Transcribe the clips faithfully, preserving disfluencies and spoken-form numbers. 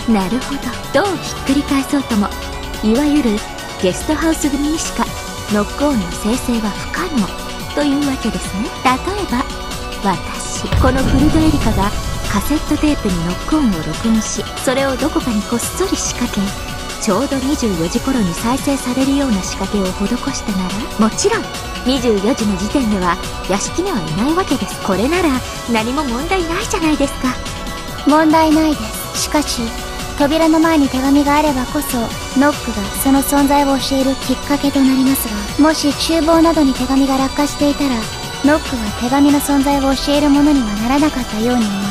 なるほど。どうひっくり返そうとも、いわゆるゲストハウス組にしかノックオンの生成は不可能というわけですね。例えば私、このフルドエリカがカセットテープにノックオンを録音し、それをどこかにこっそり仕掛け、ちょうどにじゅうよじ頃に再生されるような仕掛けを施したなら、もちろんにじゅうよじの時点では屋敷にはいないわけです。これなら何も問題ないじゃないですか。 問題ないです。しかし扉の前に手紙があればこそノックがその存在を教えるきっかけとなりますが、もし厨房などに手紙が落下していたらノックは手紙の存在を教えるものにはならなかったように思います。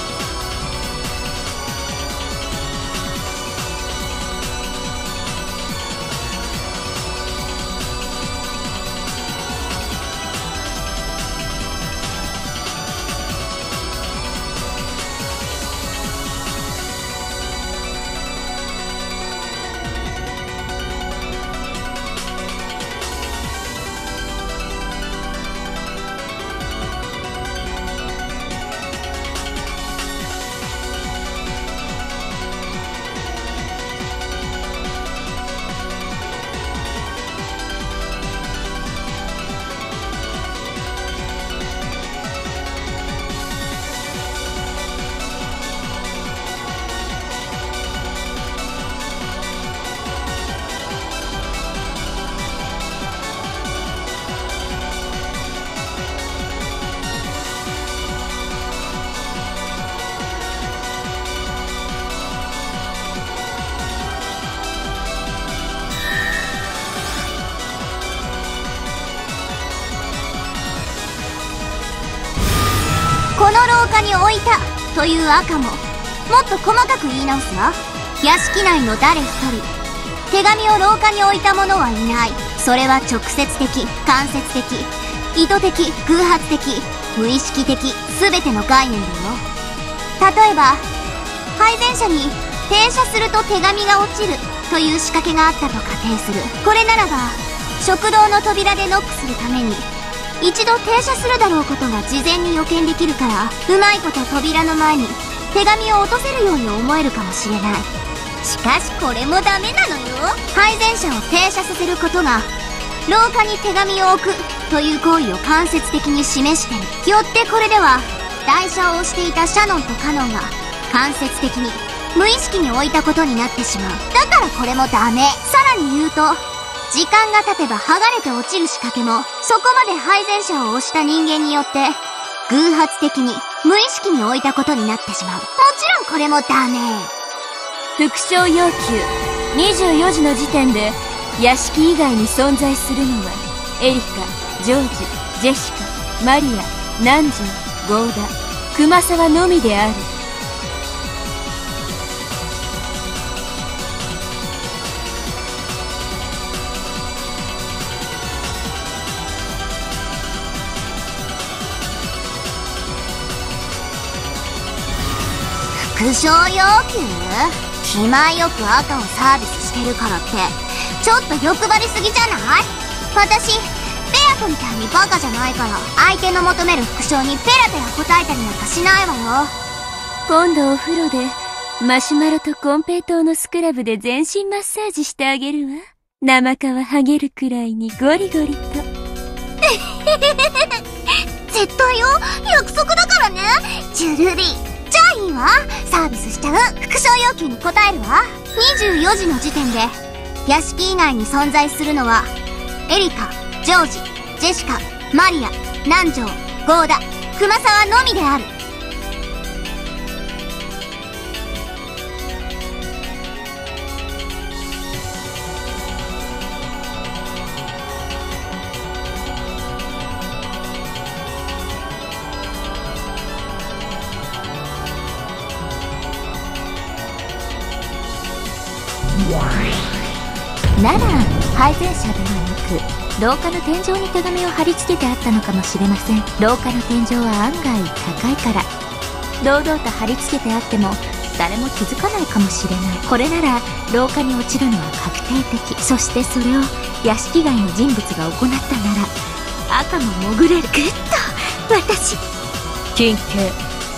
この廊下に置いたという赤ももっと細かく言い直すわ。屋敷内の誰一人手紙を廊下に置いた者はいない。それは直接的、間接的、意図的、偶発的、無意識的、全ての概念だよ。例えば配膳車に停車すると手紙が落ちるという仕掛けがあったと仮定する。これならば食堂の扉でノックするために一度停車するだろうことが事前に予見できるから、うまいこと扉の前に手紙を落とせるように思えるかもしれない。しかしこれもダメなのよ。配膳車を停車させることが廊下に手紙を置くという行為を間接的に示してる。よってこれでは台車を押していたシャノンとカノンが間接的に無意識に置いたことになってしまう。だからこれもダメ。さらに言うと、時間が経てば剥がれて落ちる仕掛けもそこまで配膳車を押した人間によって偶発的に無意識に置いたことになってしまう。もちろんこれもダメ。 復唱要求にじゅうよじの時点で屋敷以外に存在するのはエリカ、ジョージ、ジェシカ、マリア、南條、ゴーダ、熊沢のみである。 復唱要求？気前よく赤をサービスしてるからってちょっと欲張りすぎじゃない？私ペアトみたいにバカじゃないから相手の求める復唱にペラペラ答えたりなんかしないわよ。 今度お風呂でマシュマロとコンペイトーのスクラブで全身マッサージしてあげるわ。生皮剥げるくらいにゴリゴリと絶対よ、約束だからね。ジュルリー、じゃあいいわ、サービスしちゃう。復唱要求に応えるわ。にじゅうよじの時点で屋敷以外に存在するのはエリカ、ジョージ、ジェシカ、マリア、南條、ゴーダ、熊沢のみである。 なら配膳車ではなく廊下の天井に手紙を貼り付けてあったのかもしれません。廊下の天井は案外高いから堂々と貼り付けてあっても誰も気づかないかもしれない。これなら廊下に落ちるのは確定的。そしてそれを屋敷外の人物が行ったなら赤も潜れる。ぐっと私金慶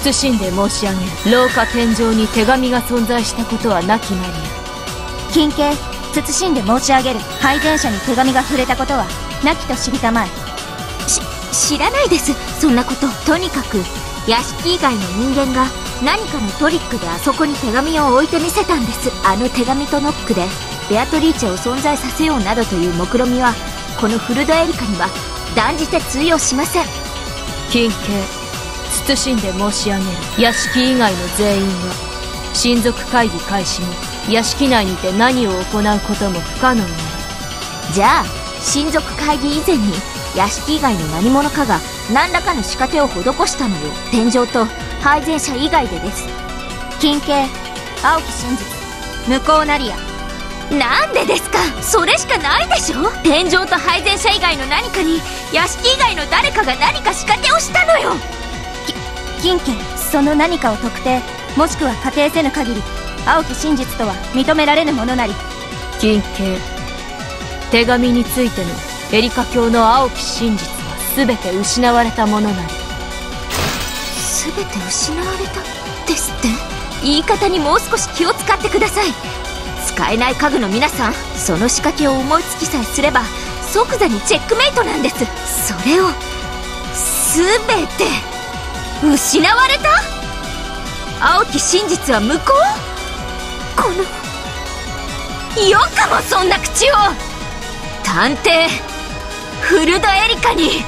謹んで申し上げる。廊下天井に手紙が存在したことはなきなり。 金兄、謹んで申し上げる。配電者に手紙が触れたことはなきと知りたまえ。 し知らないです、そんなこと。とにかく屋敷以外の人間が何かのトリックであそこに手紙を置いてみせたんです。あの手紙とノックでベアトリーチェを存在させようなどという目論みはこのフルドエリカには断じて通用しません。金兄、謹んで申し上げる。屋敷以外の全員は親族会議開始後屋敷内にて何を行うことも不可能になる。じゃあ親族会議以前に屋敷以外の何者かが何らかの仕掛けを施したのよ。天井と配膳者以外でです。 金兄、青木真実、無効なりや。 なんでですか。それしかないでしょ。天井と配膳者以外の何かに屋敷以外の誰かが何か仕掛けをしたのよ。 金家、その何かを特定もしくは仮定せぬ限り青木真実とは認められぬものなり。 金系、手紙についてのエリカ教の青木真実は全て失われたものなり。全て失われたですって。言い方にもう少し気を使ってください。使えない家具の皆さん、その仕掛けを思いつきさえすれば即座にチェックメイトなんです。それを全て失われた。青木真実は無効。このよくもそんな口を。探偵フルドエリカに。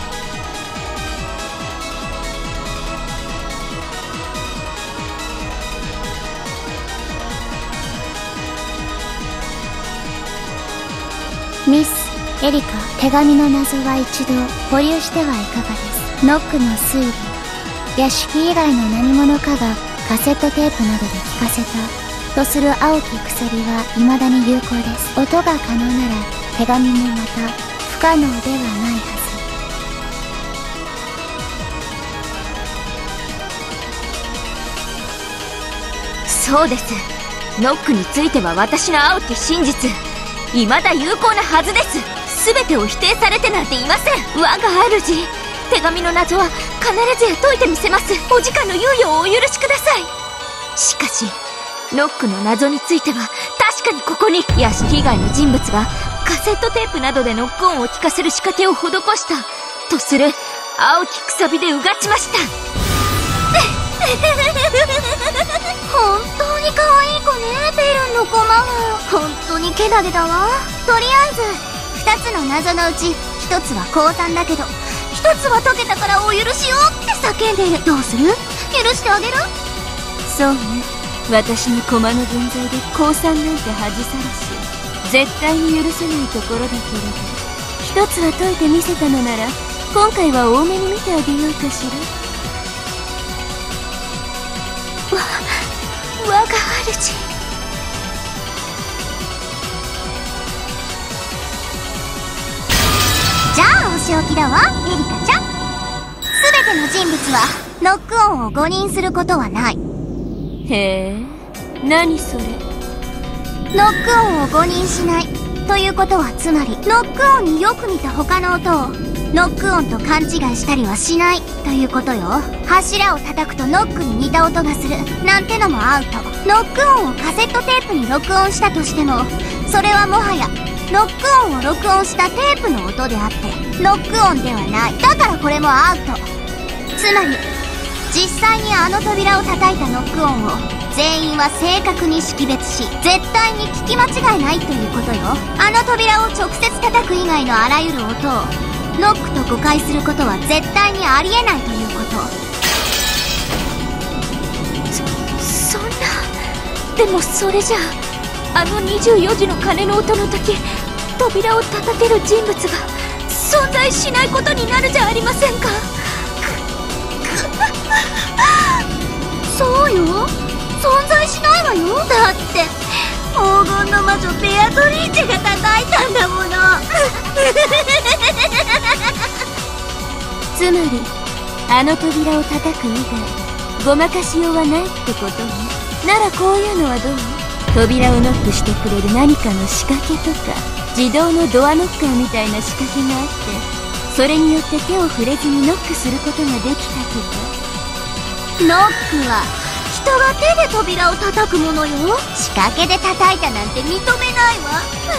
ミスエリカ、手紙の謎は一度保留してはいかがです。ノックの推理、屋敷以外の何者かがカセットテープなどで聞かせたとする青き鎖は未だに有効です。音が可能なら手紙もまた不可能ではないはず。そうです。ノックについては私の青き真実未だ有効なはずです。全てを否定されてなんていません。我が主、手紙の謎は必ずや解いてみせます。お時間の猶予をお許しください。しかしノックの謎については確かにここに屋敷以外の人物がカセットテープなどでノック音を聞かせる仕掛けを施したとする青きくさびでうがちました。 本当に可愛い子ね、ベルンのコマは。本当にけなげだわ。とりあえずふたつの謎のうちひとつは降参だけどひとつは解けたからお許しをって叫んでいる。どうする？許してあげる？ そうね、私の駒の分際で降参なんて恥さらし絶対に許せないところだけれど、一つは解いてみせたのなら今回は多めに見てあげようかしら。わ我が主。 じゃあお仕置きだわ、エリカちゃん。全ての人物はノック音を誤認することはない。 へえ、何それ。 ノック音を誤認しないということはつまりノック音によく似た他の音をノック音と勘違いしたりはしないということよ。柱を叩くとノックに似た音がするなんてのもアウト。ノック音をカセットテープに録音したとしてもそれはもはやノック音を録音したテープの音であってノック音ではない。だからこれもアウト。つまり実際にあの扉を叩いたノック音を全員は正確に識別し絶対に聞き間違いないということよ。あの扉を直接叩く以外のあらゆる音をノックと誤解することは絶対にありえないということ。 そ、そんな。でもそれじゃああのにじゅうよじの鐘の音の時扉を叩ける人物が存在しないことになるじゃありませんか。 そうよ、存在しないわよ。だって黄金の魔女ベアトリーチェが叩いたんだもの。 つまりあの扉を叩く以外ごまかしようはないってことね。ならこういうのはどう？扉をノックしてくれる何かの仕掛けとか自動のドアノッカーみたいな仕掛けがあってそれによって手を触れずにノックすることができたとか。 ノックは人が手で扉を叩くものよ。仕掛けで叩いたなんて認めないわ。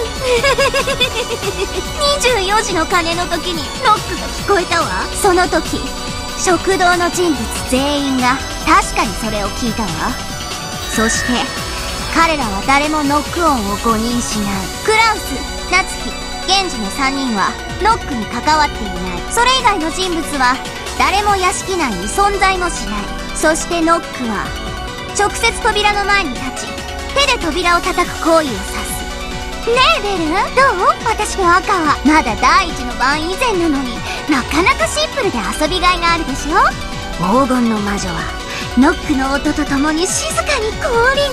にじゅうよじの鐘の時にノックが聞こえたわ。その時食堂の人物全員が確かにそれを聞いたわ。そして彼らは誰もノック音を誤認しない。クラウス、ナツキ、ゲンジのさんにんはノックに関わっていない。それ以外の人物は誰も屋敷内に存在もしない。そしてノックは直接扉の前に立ち手で扉を叩く行為を指す。ねえベル、どう？私の赤はまだ第一の番以前なのになかなかシンプルで遊びがいがあるでしょ。黄金の魔女はノックの音とともに静かに降臨。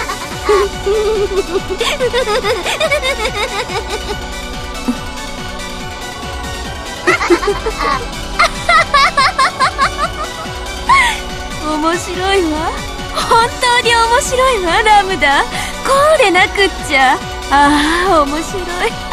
面白いわ。本当に面白いわ、ラムダ。こうでなくっちゃ。ああ、面白い。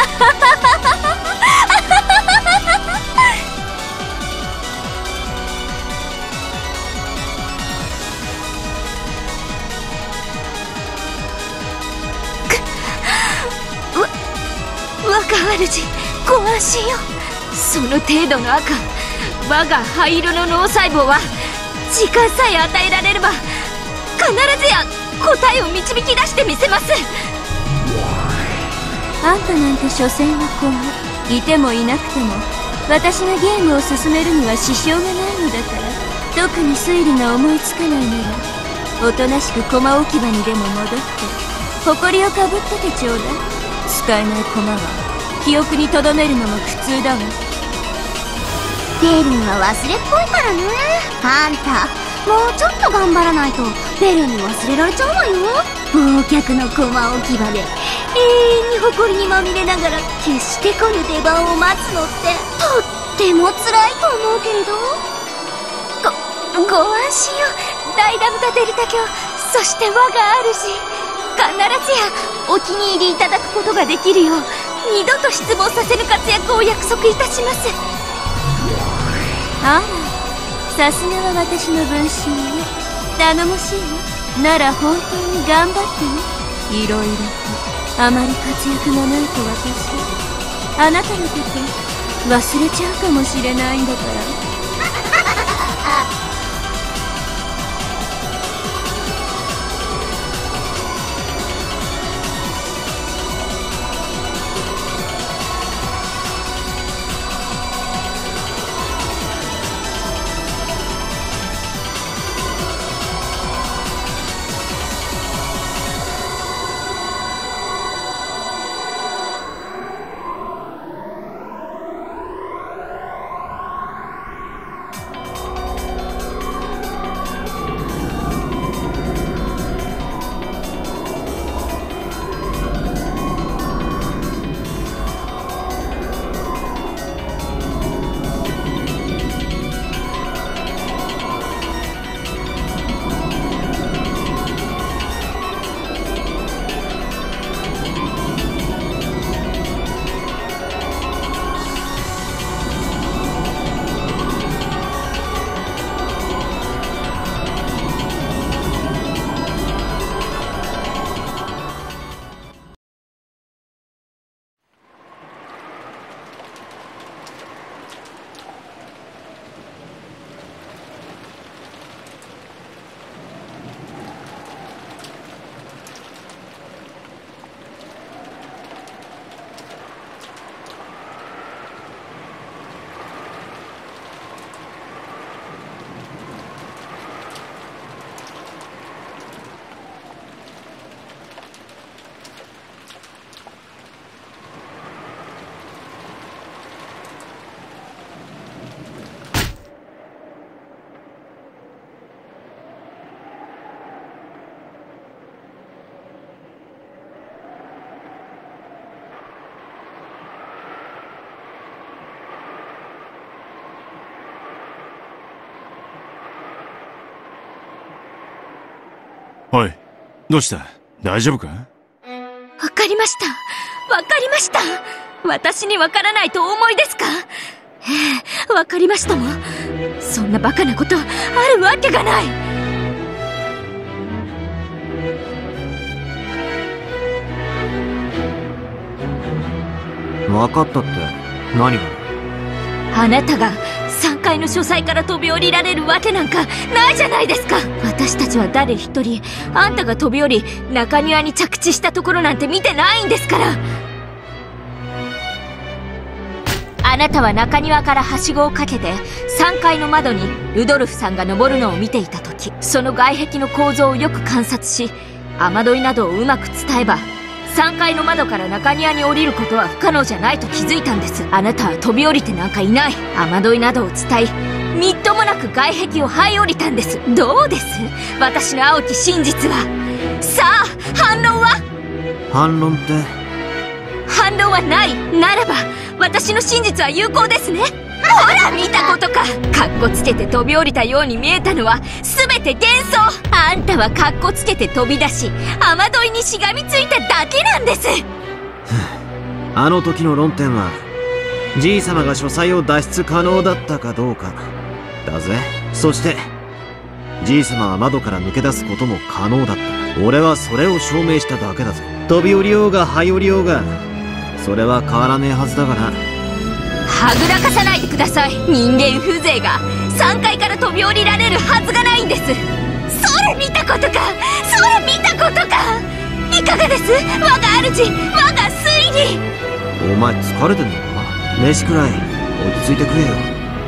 わ、若主、ご安心よ。その程度の赤、我が灰色の脳細胞は時間さえ与えられれば必ずや答えを導き出してみせます。あんたなんて所詮は駒、いてもいなくても私がゲームを進めるには支障がないのだから、特に推理が思いつかないならおとなしく駒置き場にでも戻って埃をかぶっててちょうだい。使えない駒は記憶に留めるのも苦痛だわ。 ベルンは忘れっぽいからね。あんたもうちょっと頑張らないとベルンに忘れられちゃうわよ。忘却の駒置き場で永遠に埃にまみれながら決して来ぬ出番を待つのってとっても辛いと思うけれど。 ごご安心よ、ダイダムダデリタ教、そして我が主、必ずやお気に入りいただくことができるよう二度と失望させる活躍を約束いたします。あら、さすがは私の分身ね。頼もしいわ。なら本当に頑張ってね。いろいろとあまり活躍がないと私あなたのこと忘れちゃうかもしれないんだから。 おい、どうした？大丈夫か？ わかりました。わかりました。私にわからないとお思いですか？ええ、わかりましたわ。そんなバカなことあるわけがない。 分かったって何が？ あなたがさんかいの書斎から飛び降りられるわけなんかないじゃないですか。私たちは誰一人あんたが飛び降り中庭に着地したところなんて見てないんですから。あなたは中庭からはしごをかけてさんがいの窓にルドルフさんが登るのを見ていた時、その外壁の構造をよく観察し雨どいなどをうまく伝えばさんがいの窓から中庭に降りることは不可能じゃないと気づいたんです。あなたは飛び降りてなんかいない。雨どいなどを伝えみっともなく外壁を這い降りたんです。どうです私の青き真実は。さあ反論は？ 反論って？ 反論はない。ならば私の真実は有効ですね。ほら見たことか。カッコつけて飛び降りたように見えたのは全て幻想。あんたはカッコつけて飛び出し雨どいにしがみついただけなんです。 あの時の論点はじいさまが書斎を脱出可能だったかどうかだぜ。そしてじいさまは窓から抜け出すことも可能だった。俺はそれを証明しただけだぞ。飛び降りようが這い降りようがそれは変わらねえはずだがな。 はぐらかさないでください。人間風情がさんかいから飛び降りられるはずがないんです。それ見たことか。それ見たことか。いかがです我が主、我が推理。 お前疲れてんのか？飯くらい落ち着いて食えよ。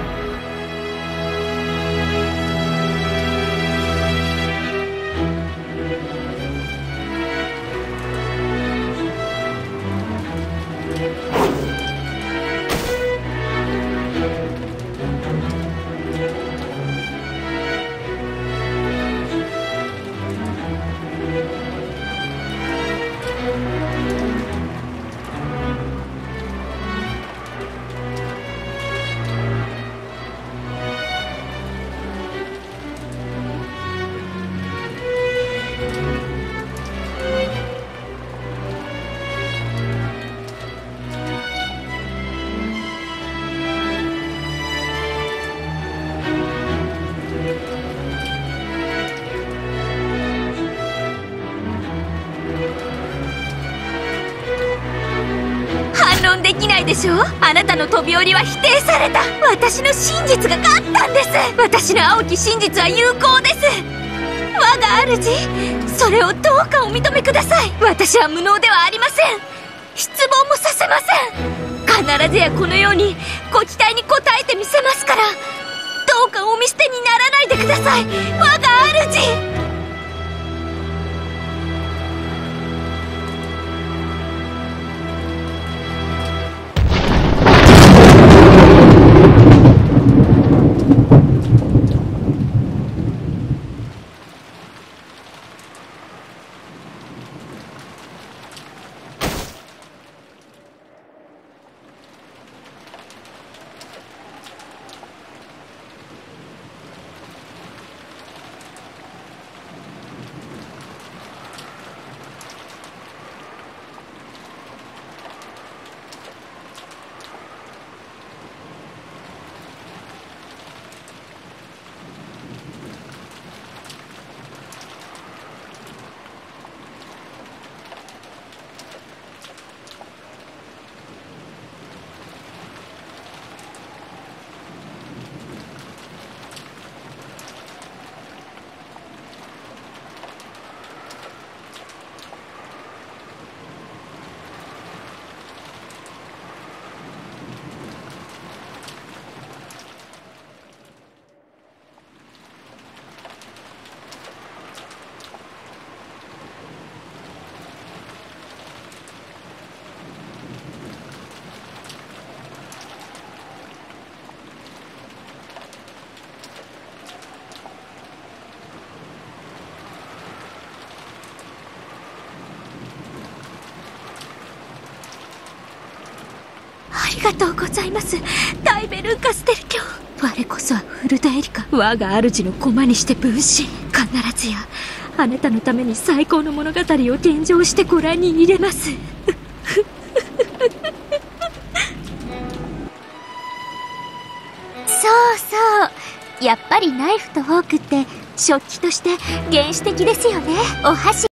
できないでしょ。あなたの飛び降りは否定された。私の真実が勝ったんです。私の青き真実は有効です。我が主、それをどうかお認めください。私は無能ではありません。失望もさせません。必ずやこのようにご期待に応えてみせますから、どうかお見捨てにならないでください我が主。ありがとうございます、ダイベルンカステル卿。我こそはフルダエリカ、我が主の駒にして分身。必ずやあなたのために最高の物語を献上してご覧に入れます。そうそう、やっぱりナイフとフォークって食器として原始的ですよね。お箸